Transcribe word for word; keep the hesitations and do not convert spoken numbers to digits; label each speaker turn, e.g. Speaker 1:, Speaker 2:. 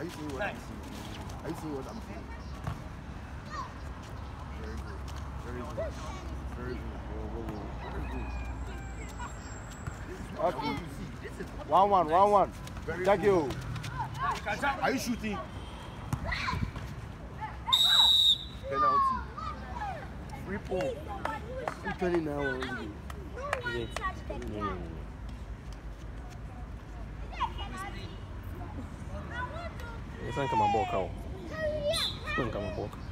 Speaker 1: Are you seeing what I'm seeing? Are you seeing what I'm seeing? Very good. Very good. Very good. Whoa, whoa, whoa. Very good. Okay. One one, one one. Very Thank you. Are you shooting? Penalty. Free ball. I'm turning now. Yeah. Yeah.
Speaker 2: It's not come on ball. It's not come on ball.